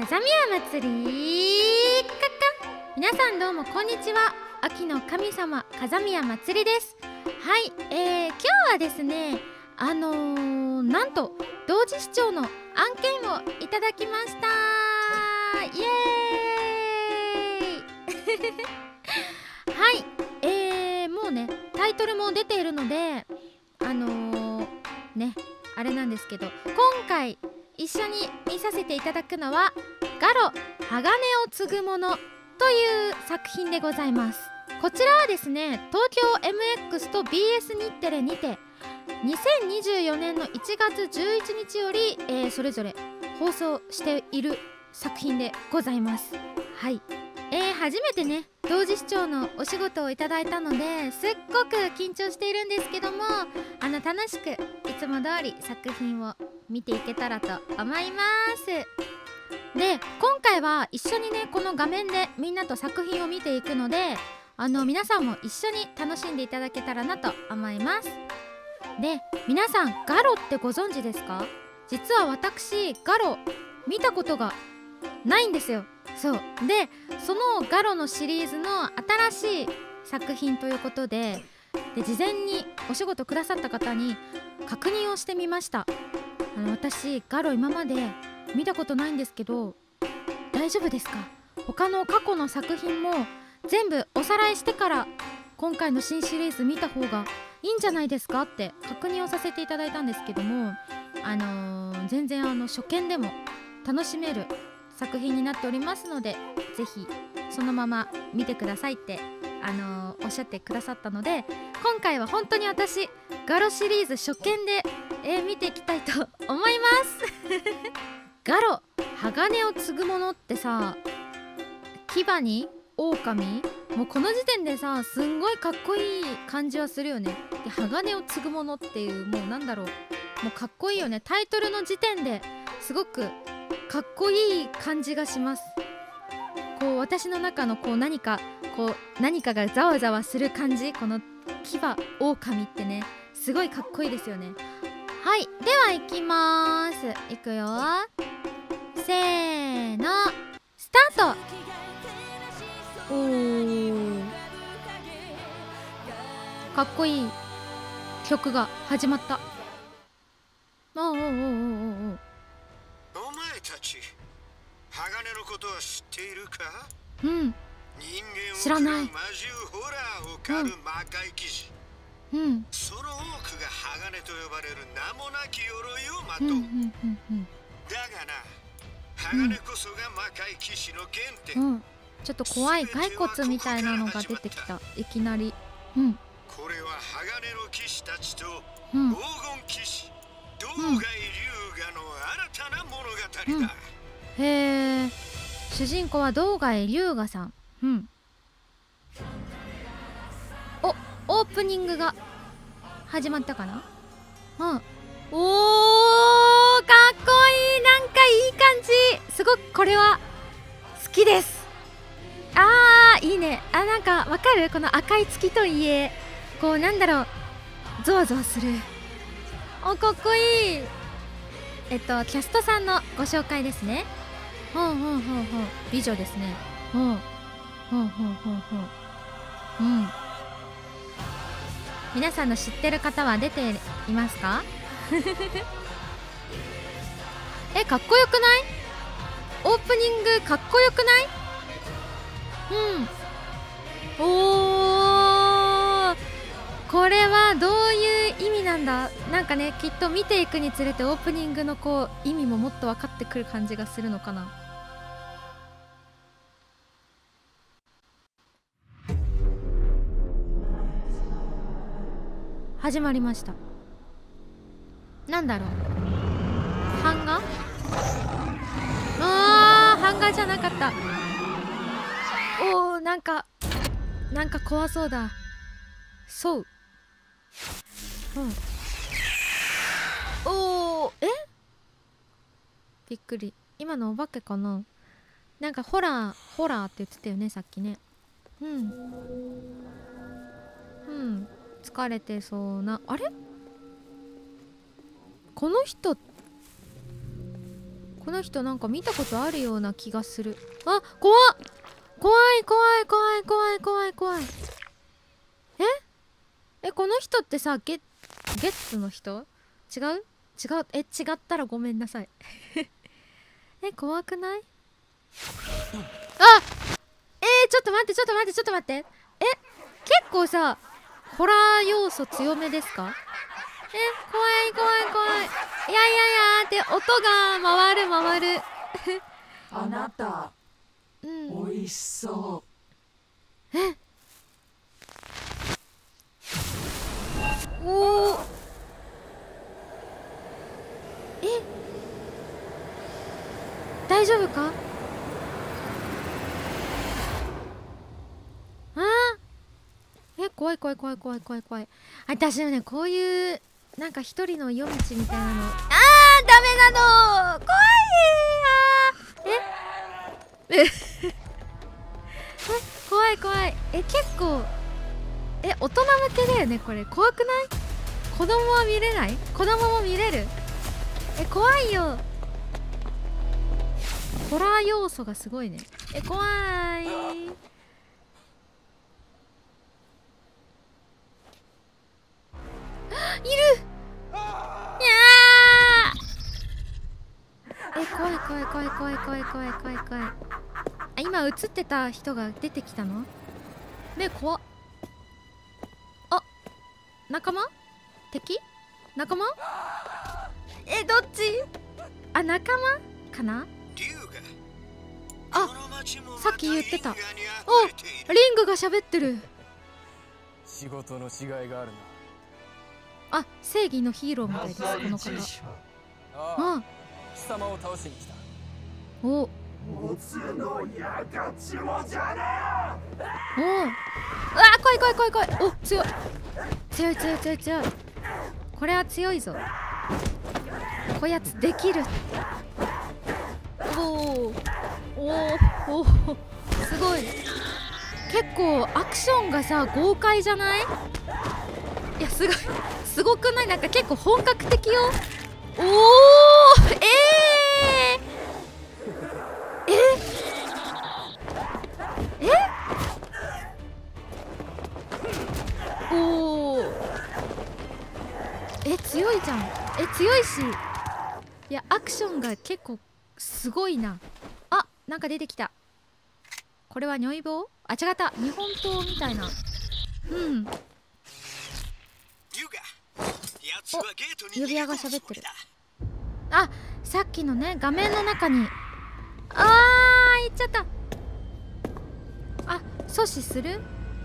風宮祭り皆さんどうもこんにちは。秋の神様風宮祭りです。はい、今日はですねなんと同時視聴の案件をいただきました。イエーイはい、もうねタイトルも出ているのであれなんですけど、今回一緒に見させていただくのはガロ鋼を継ぐものという作品でございます。こちらはですね、東京 MX と BS 日テレにて2024年の1月11日より、それぞれ放送している作品でございます。はい、初めてね同時視聴のお仕事をいただいたのですっごく緊張しているんですけども、楽しくいつも通り作品を見ていけたらと思います。で、今回は一緒にねこの画面でみんなと作品を見ていくので、皆さんも一緒に楽しんでいただけたらなと思います。で、皆さんガロってご存知ですか？実は私ガロ見たことがないんですよ。そうで、そのガロのシリーズの新しい作品ということで、事前にお仕事くださった方に確認をしてみました。私ガロ今まで見たことないんですけど大丈夫ですか？他の過去の作品も全部おさらいしてから今回の新シリーズ見た方がいいんじゃないですかって確認をさせていただいたんですけども、全然初見でも楽しめる作品になっておりますので、ぜひそのまま見てくださいっておっしゃってくださったので、今回は本当に私ガロシリーズ初見で、見ていきたいと思いますガロ鋼を継ぐものってさ、牙に狼、もうこの時点でさすんごいかっこいい感じはするよね。で、鋼を継ぐものっていう、もうなんだろう、もうかっこいいよね。タイトルの時点ですごくかっこいい感じがします。こう私の中の何かがざわざわする感じ、この牙狼ってねすごいかっこいいですよね。はい、では行きまーす。いくよ、せーのスタート。おー、かっこいい曲が始まった。お前たち鋼のことは知っているか？ うん、知らない。 その多くが鋼と呼ばれる名もなき鎧をまとう。だがな、鋼こそが魔界騎士の原点。 ちょっと怖い骸骨みたいなのが出てきた、いきなり。 これは鋼の騎士たちと黄金騎士道外龍河の新たな物語だ。 へえ、主人公は道外龍河さん。オープニングが始まったかな。おー、かっこいい。なんかいい感じ。すごくこれは好きです。いいね。なんかわかる？この赤い月と家、なんだろう、ゾワゾワする。かっこいい。キャストさんのご紹介ですね。美女ですね。皆さんの知ってる方は出ていますか？かっこよくない？オープニングかっこよくない？これはどういう意味なんだ？なんかね、きっと見ていくにつれてオープニングの意味ももっと分かってくる感じがするのかな。始まりました。なんだろう、版画？版画じゃなかった。なんか怖そうだ。そうびっくり。今のお化けかな。なんかホラーって言ってたよねさっきね。疲れてそうな。あれ、この人この人なんか見たことあるような気がする。あ、怖っ、怖い怖い怖い怖い怖い怖い。この人ってさ、ゲッツの人？違う？違う？違ったらごめんなさい。怖くない？あ！ちょっと待ってちょっと待ってちょっと待って。結構さ、ホラー要素強めですか？怖い怖い怖い。いやいやいやって音が回る回る。 あなた、美味しそう。 おお。大丈夫か？怖い怖い怖い怖い怖い怖い。私はね、こういうなんか一人の夜道みたいなの、ダメなの。怖い。怖い怖い。結構大人向けだよねこれ。怖くない？子供は見れない？子供も見れる？怖いよ。ホラー要素がすごいね。怖い。いる。いや怖い怖い怖い怖い怖い怖い怖い怖い。今映ってた人が出てきたの？怖っ。仲間？敵？仲間？どっち？仲間かな？さっき言ってた。リングが喋ってる。 仕事の違いがあるな。 正義のヒーローみたいです、この方。 貴様を倒しに来た。 お。怖い怖い怖い怖い。強い強い強い強い強い。これは強いぞ。こやつできる。おすごい。結構アクションがさ豪快じゃない？いやすごくない？なんか結構本格的よ。強いじゃん。強いし、いやアクションが結構すごいな。なんか出てきた。これは如意棒？違った、日本刀みたいな。指輪が喋ってる。さっきのね、画面の中に。行っちゃった。阻止する？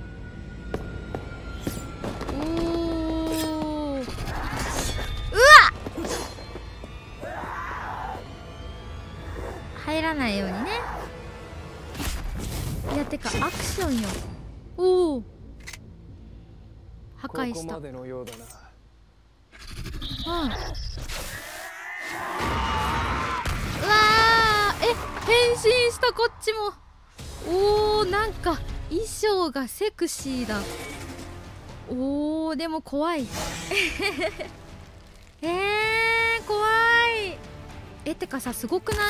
入らないようにね。いやてかアクションよ。破壊した。 ここまでのようだな。 変身したこっちも。なんか衣装がセクシーだ。でも怖い。怖い。てかさ、すごくない？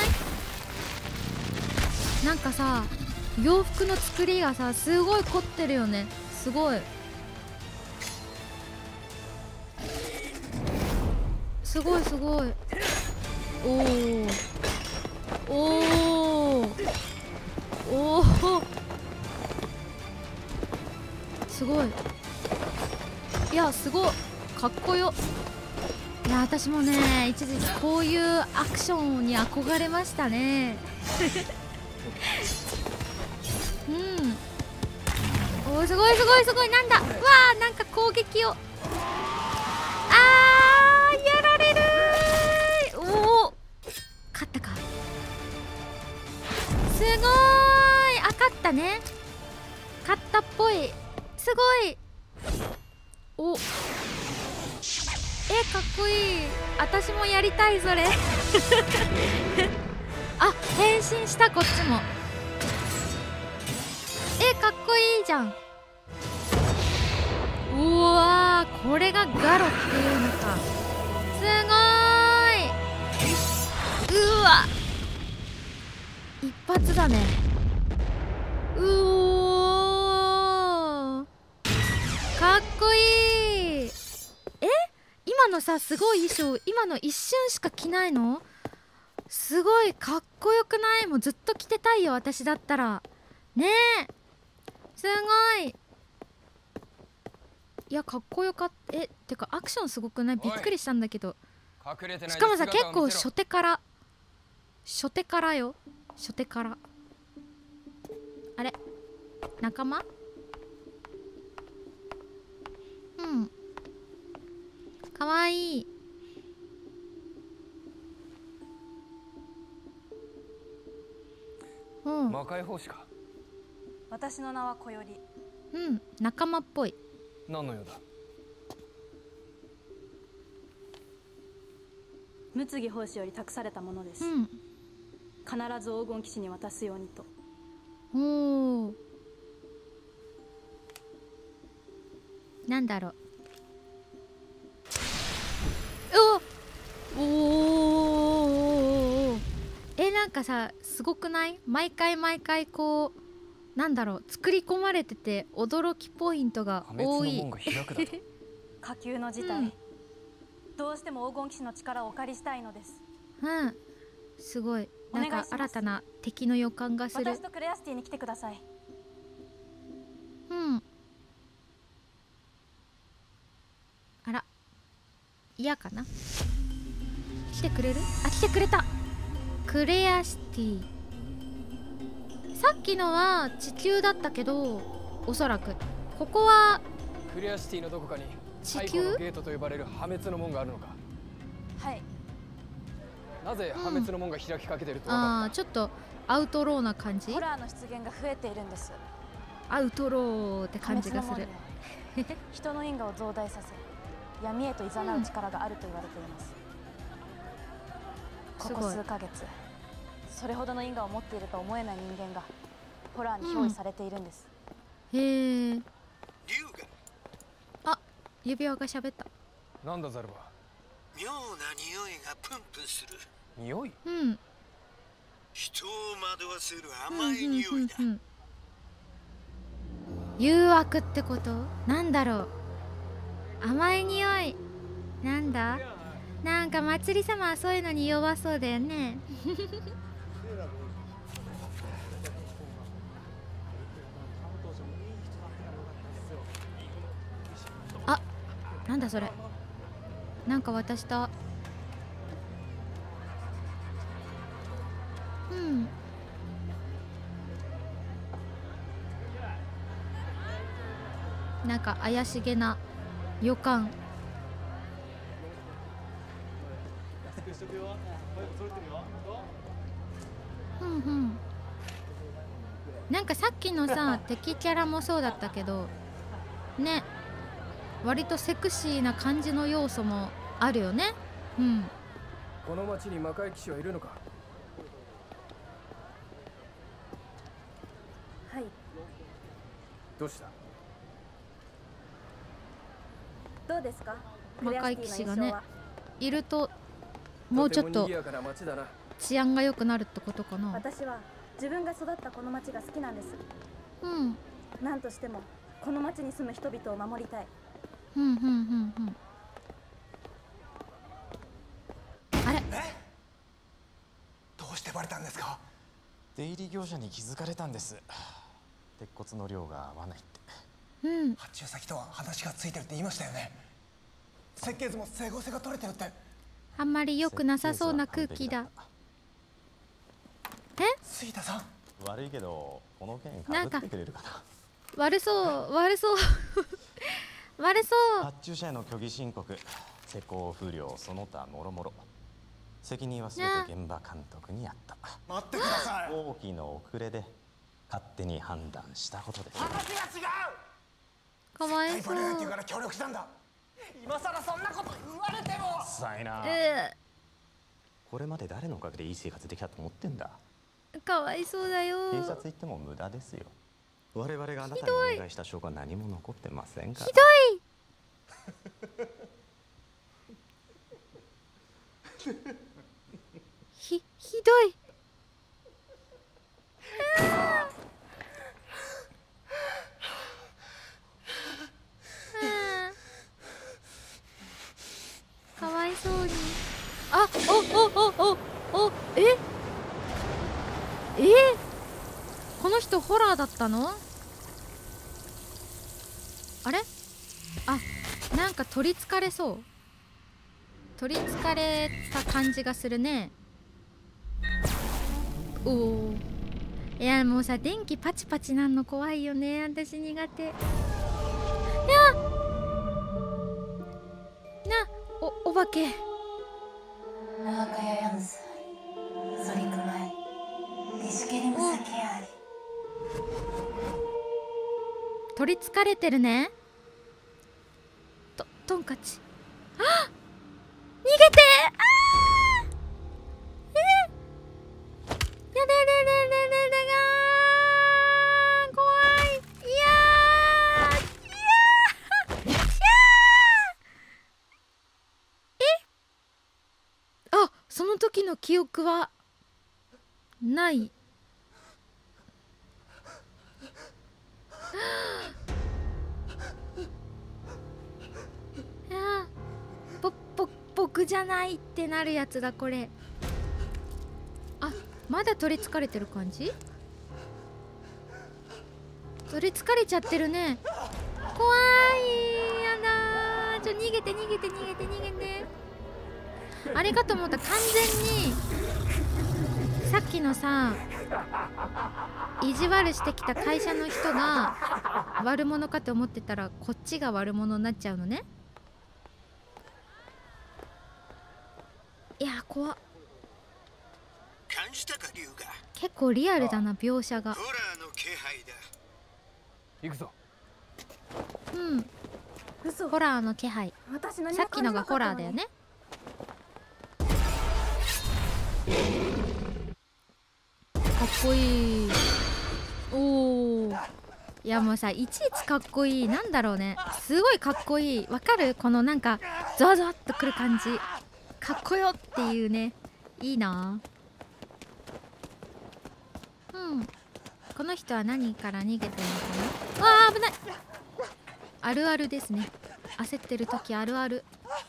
なんかさ、洋服の作りがさ、すごい凝ってるよね。すごいすごいすごい。すごい。いやすごいかっこよ。いや私もね、一時期こういうアクションに憧れましたね。すごいすごいすごい。なんだ、なんか攻撃を。やられるー。勝ったか。すごーい。勝ったね。勝ったっぽい。すごい。かっこいい。私もやりたいそれ。変身した。こっちもかっこいいじゃん。これがガロっていうのか。すごーい。 一発だね。うおー、かっこいい。今のさ、すごい衣装、今の一瞬しか着ないの？すごいかっこよくない？もうずっと着てたいよ、私だったら。ねえ、すごい。いや、かっこよかった。てかアクションすごくない？びっくりしたんだけど。しかもさ、結構初手からよ。初手から。あれ、仲間？うん、かわいい。うん、 魔界法師か。 私の名は小より。 うん、仲間っぽい。 何の用だ？ 陸奥法師より託されたものです、 うん、 必ず黄金騎士に渡すようにと。 おお、なんだろう。おお、なんかさ、すごくない？毎回こう、なんだろう、作り込まれてて驚きポイントが多い。 下級の事態、うん、どうしても黄金騎士の力をお借りしたいのです。 うん、すごい、なんか新たな敵の予感がする。 私とクレアシティに来てください。 うん。あら、嫌かな？来てくれる？あ、来てくれた。クレアシティ。さっきのは地球だったけど、おそらくここはクレアシティのどこかに地球ゲートと呼ばれる破滅の門があるのか。 はい。 なぜ破滅の門が開きかけてると分かった？ ああ、ちょっとアウトローな感じ。 ホラーの出現が増えているんです。 アウトローって感じがする。 人の因果を増大させ、闇へと誘う力があると言われています。ここ数ヶ月、それほどの因果を持っていると思えない人間がホラーに憑依されているんです、 へえ。あ、指輪が喋った。 なんだザルバ。 妙な匂いがプンプンする。 匂い？ うん、 人を惑わせる甘い匂いだ。 誘惑ってこと？なんだろう。甘い匂いなんだ。なんか祭り様はそういうのに弱そうだよね。あ、なんだそれ。なんか渡した。うん、なんか怪しげな予感。うんうん、なんかさっきのさ敵キャラもそうだったけどね、割とセクシーな感じの要素もあるよね。うん。 この町に魔界騎士はいるのか？ はい。 どうした？ どうですか？ 魔界騎士がねいるともうちょっと治安が良くなるってことかな。 私は自分が育ったこの町が好きなんです。 うん。 何としてもこの町に住む人々を守りたい。あれ？ どうしてバレたんですか？ 出入り業者に気づかれたんです。鉄骨の量が合わないって。 うん。 発注先とは話がついてるって言いましたよね。設計図も整合性が取れてるって。 あんまり良くなさそうな空気だ。 杉田さん。 悪いけどこの件かぶってくれるかな。 悪そう悪そう悪そう。 発注者への虚偽申告、施工不良、その他もろもろ。責任は全て現場監督にあった。 待ってください。 大きな遅れで勝手に判断したことです。 話が違う。 かわいそう。 バレないって言うから協力したんだ。今さらそんなこと言われても。 さいな。これまで誰のおかげでいい生活できたと思ってんだ。 かわいそうだよ。 警察行っても無駄ですよ。我々があなたにお願いした証拠は何も残ってませんから。 ひどいひどい。 この人ホラーだったの？あれ？あ、なんか取りつかれそう。取りつかれた感じがするね。おお。いやもうさ、電気パチパチなんの怖いよね。私苦手。いやお化け。取りつかれてるね。トンカチ。あっ、逃げて。やだ怖い。いやあ、その時の記憶はない。僕じゃないってなるやつだこれ。あ、まだ取りつかれてる感じ？取りつかれちゃってるね。怖い。やだー。逃げて。あれかと思った。完全にさっきのさ、意地悪してきた会社の人が悪者かと思ってたら、こっちが悪者になっちゃうのね。いや怖っ。 感じたか龍が。 結構リアルだな描写が。 ホラーの気配だ。 行くぞ。 ホラーの気配。さっきのがホラーだよね。かっこいい。おお。いやもうさ、いちいちかっこいい。なんだろうね、すごいかっこいい。わかる？このなんかゾワゾワっとくる感じ、かっこよっていうね。いいな。この人は何から逃げてるのかな。わあ危ない。あるあるですね。焦ってる時あるある。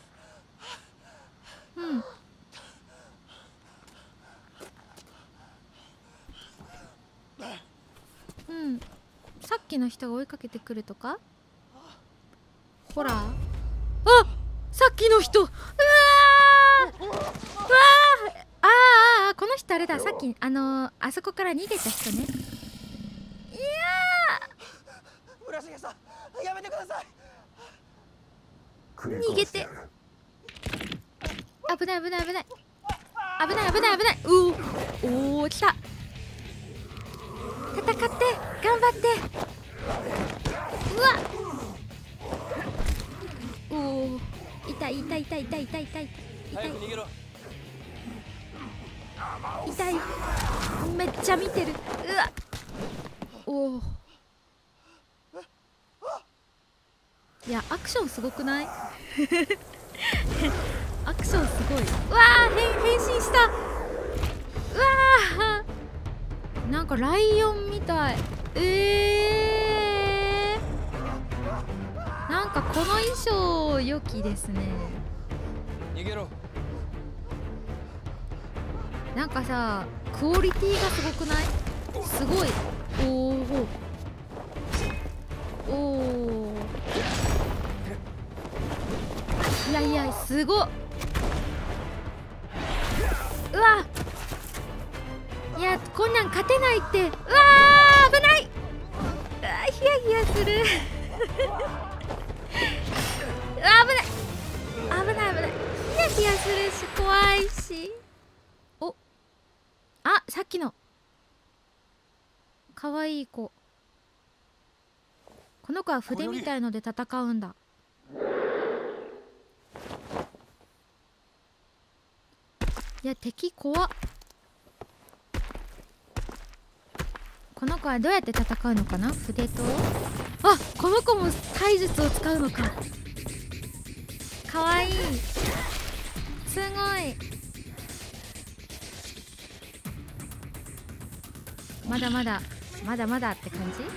さっきの人が追いかけてくるとか。ほら、あ、さっきの人。うわあ、この人あれだ。さっきあそこから逃げた人ね。いやー、 村重さん、やめてください。 逃げて。危ない。おお、来た。戦って頑張って。うわっ、おお、痛い。めっちゃ見てる。うわっ、おお。いやアクションすごくない？アクションすごい。うわー、変身した。うわー、なんかライオンみたい。なんかこの衣装良きですね。 逃げろ。 なんかさ、クオリティがすごくない？すごい。おお。いやすごっ。うわ、いやこんなん勝てないって。うわー、危ない。ヒヤヒヤする。うわ、危ない。ヒヤヒヤするし怖いし。お、あ、さっきのかわいい子。この子は筆みたいので戦うんだ。いや敵怖っ。この子はどうやって戦うのかな。筆と、あ、この子も体術を使うのか。かわいい。すごい。まだまだって感じ。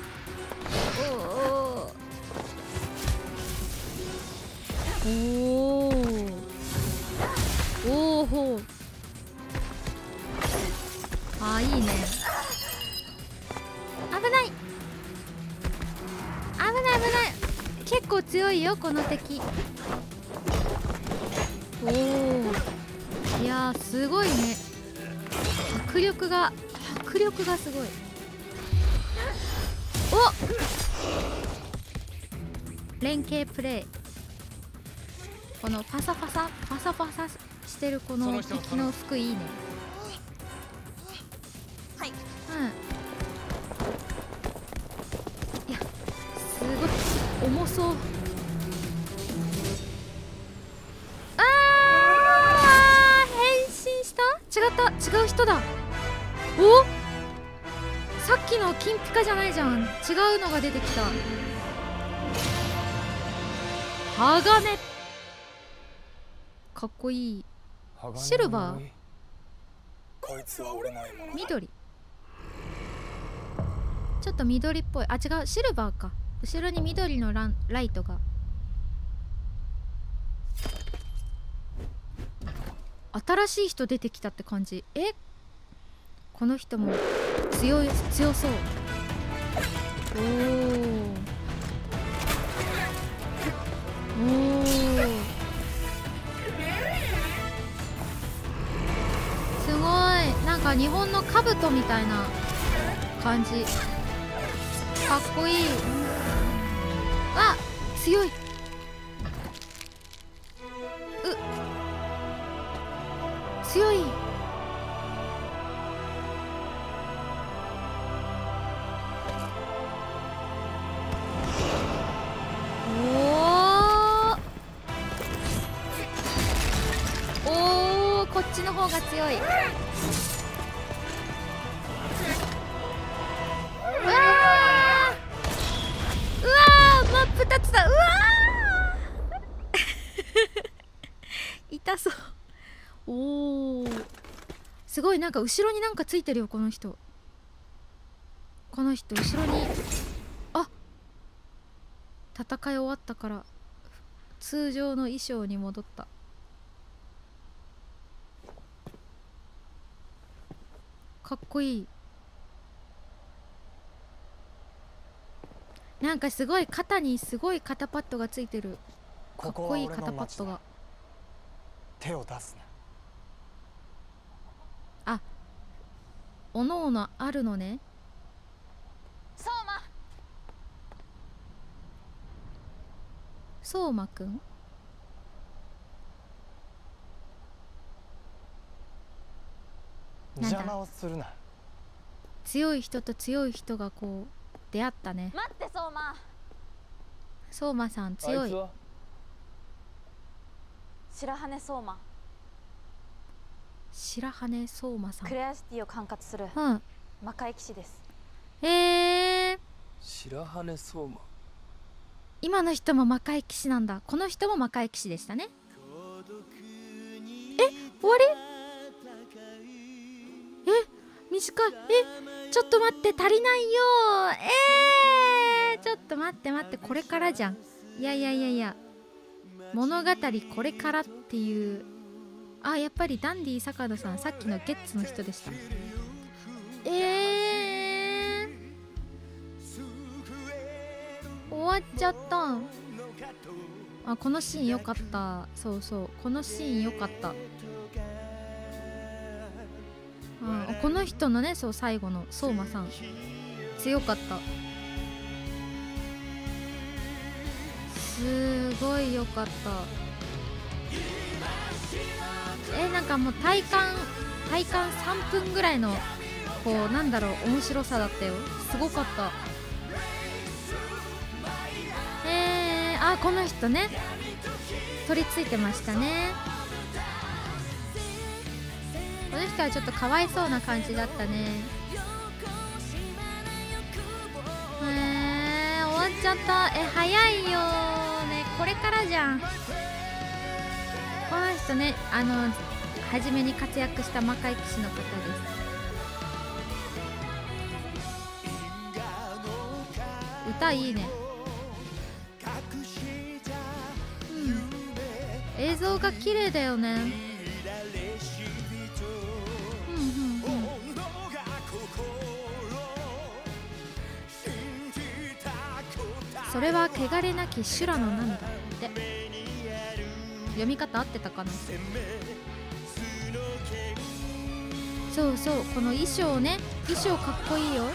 おおほう。 あーいいね。危ない危ない危ない。結構強いよこの敵。おお、いやーすごいね。迫力がすごい。お、連携プレイ。このパサパサしてるこの敵の服いいね。 はい。 うん。いやすごい重そう。変身した？違った、違う人だ。お、さっきの金ピカじゃないじゃん。違うのが出てきた。鋼、かっこいい。シルバー、 こいつは俺の獲物だ。 緑、ちょっと緑っぽい。あ、違う、シルバーか。後ろに緑のライトが。新しい人出てきたって感じ。え、この人も強そう。おお、すごい。なんか日本の兜みたいな感じ。かっこいい。あ、強い。強い。おお、こっちの方が強い。うわー、うわー、真っ二つだ。うわー痛そう。おー、すごい。なんか後ろになんかついてるよこの人。この人後ろに。あ、戦い終わったから通常の衣装に戻った。かっこいい。なんかすごい肩にすごい肩パッドがついてる。かっこいい肩パッドが。 手を出すな。 あ、おのおのあるのね。 相馬、 相馬くん。 邪魔をするな。 強い人と強い人がこう出会ったね。 待って相馬。 相馬さん強い。 白羽相馬、 白羽相馬さん。 クレアシティを管轄するうん。 魔界騎士です。 白羽相馬。 今の人も魔界騎士なんだ。この人も魔界騎士でしたね。終わり？短い。ちょっと待って、足りないよ。ちょっと待ってこれからじゃん。いや物語これからっていう。あ、やっぱりダンディ坂野さん、さっきのゲッツの人でした。終わっちゃった。あ、このシーンよかった。そうそう、このシーンよかった。この人のね、そう最後の相馬さん強かった。すごいよかった。なんかもう体感3分ぐらいのこうなんだろう、面白さだったよ。すごかった。あ、この人ね、取り付いてましたね。この人はちょっとかわいそうな感じだったね。終わっちゃった。早いよね。これからじゃん。この人ね、初めに活躍した魔界騎士の方です。歌いいね。映像が綺麗だよね。 それは汚れなき修羅の涙って。読み方合ってたかな。そうそう、この衣装ね、衣装かっこいいよ。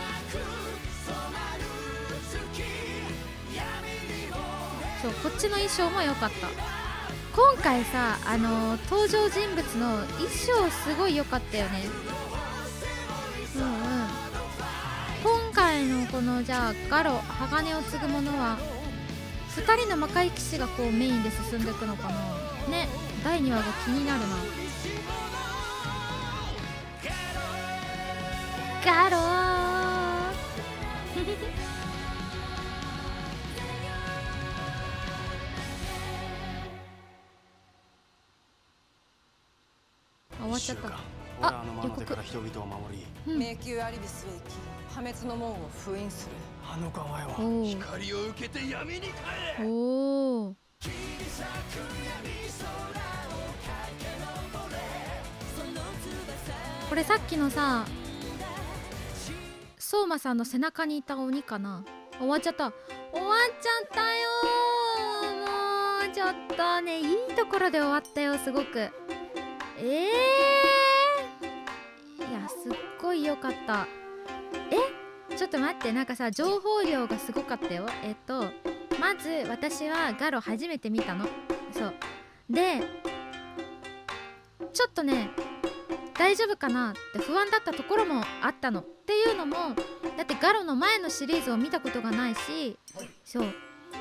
そう、こっちの衣装も良かった。今回さ、登場人物の衣装すごい良かったよね。うんうん。今回のこのじゃあガロ鋼を継ぐものは2人の魔界騎士がこうメインで進んでいくのかなね。第2話が気になるな。ガロ終わっちゃった。あ、予告。 迷宮アリビスへ行き破滅の門を封印する。 あの構えは光を受けて闇に帰れ。 おお。これさっきのさ、相馬さんの背中にいた鬼かな。終わっちゃった。終わっちゃったよ。もうちょっとね、いいところで終わったよ、すごく。いや、すっごい良かった。ちょっと待って、なんかさ、情報量がすごかったよ。まず私はガロ初めて見たの。そうで、ちょっとね、大丈夫かなって不安だったところもあったの。っていうのも、だってガロの前のシリーズを見たことがないし、そう、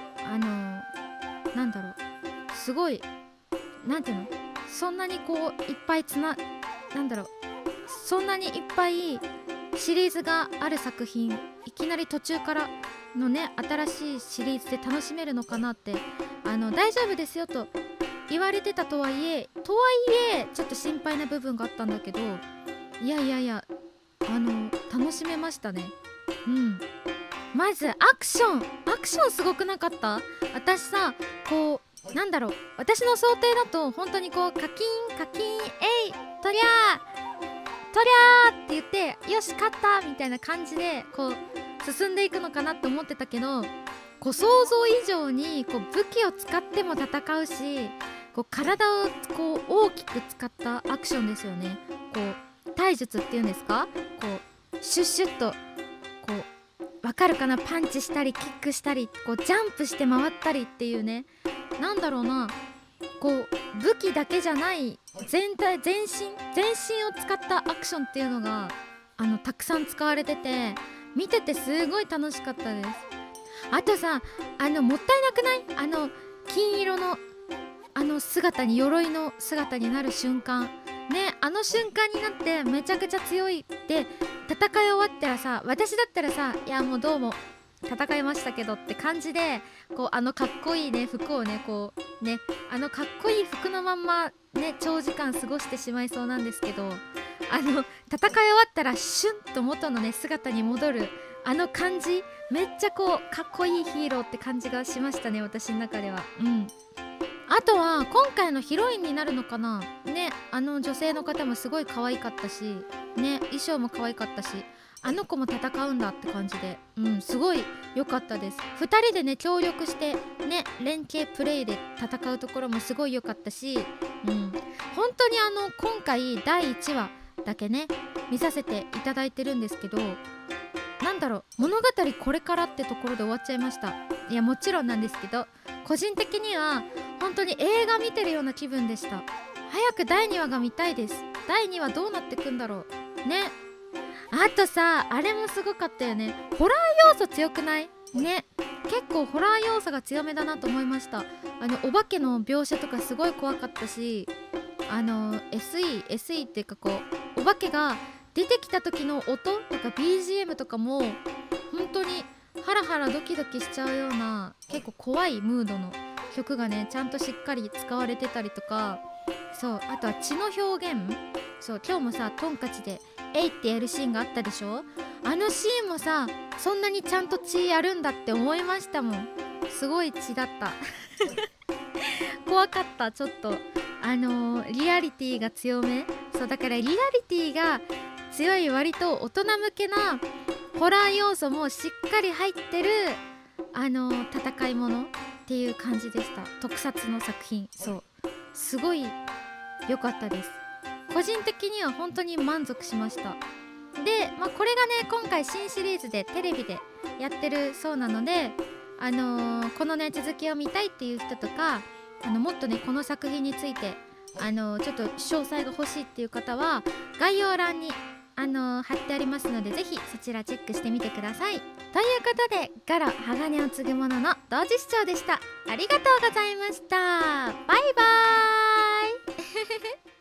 なんだろう、すごい、なんていうの、そんなにこういっぱいなんだろう、そんなにいっぱいシリーズがある作品、いきなり途中からのね、新しいシリーズで楽しめるのかなって、大丈夫ですよと言われてたとはいえちょっと心配な部分があったんだけど、いや楽しめましたね。うん。まずアクションすごくなかった？私さ、こうなんだろう、私の想定だと本当にこうカキンえいとりゃーって言ってよし勝ったみたいな感じでこう進んでいくのかなって思ってたけど、こう想像以上にこう武器を使っても戦うし、こう体をこう大きく使ったアクションですよね。こう体術っていうんですか、こうシュッシュッとこうわかるかな、パンチしたりキックしたり、こうジャンプして回ったりっていうね、なんだろうな、こう武器だけじゃない全身を使ったアクションっていうのがたくさん使われてて、見ててすごい楽しかったです。あとさ、もったいなくない？金色の姿に、鎧の姿になる瞬間ね、瞬間になってめちゃくちゃ強いって戦い終わったらさ、私だったらさ、いやもうどうも戦いましたけどって感じで、こうかっこいいね服をね、こうね、かっこいい服のまんまね長時間過ごしてしまいそうなんですけど、戦い終わったらシュンと元のね姿に戻る感じ、めっちゃこうかっこいいヒーローって感じがしましたね、私の中では。うん。あとは今回のヒロインになるのかなね、女性の方もすごい可愛かったしね、衣装も可愛かったし、子も戦うんだって感じで、すごい良かったです。2人でね協力してね連携プレイで戦うところもすごい良かったし、本当に今回第1話だけね見させていただいてるんですけど、なんだろう、物語これからってところで終わっちゃいました。いやもちろんなんですけど、個人的には本当に映画見てるような気分でした。早く第2話が見たいです。第2話どうなってくんだろうね。あとさ、あれもすごかったよね、ホラー要素強くないね。結構ホラー要素が強めだなと思いました。お化けの描写とかすごい怖かったし、SE っていうか、こうお化けが出てきた時の音とか BGM とかも本当にハラハラドキドキしちゃうような結構怖いムードの曲がねちゃんとしっかり使われてたりとか、そう、あとは血の表現、そう、今日もさトンカチでえいってやるシーンがあったでしょ。シーンもさ、そんなにちゃんと血やるんだって思いましたもん。すごい血だった怖かった。ちょっとリアリティが強め、そうだからリアリティが強い割と大人向けなホラー要素もしっかり入ってる戦いものっていう感じでした。特撮の作品、そうすごい良かったです。個人的には本当に満足しました。で、これがね今回新シリーズでテレビでやってるそうなので、このね続きを見たいっていう人とか、もっとねこの作品についてちょっと詳細が欲しいっていう方は概要欄に貼ってありますので、ぜひそちらチェックしてみてください。ということで、ガロ鋼を継ぐものの同時視聴でした。ありがとうございました。バイバーイ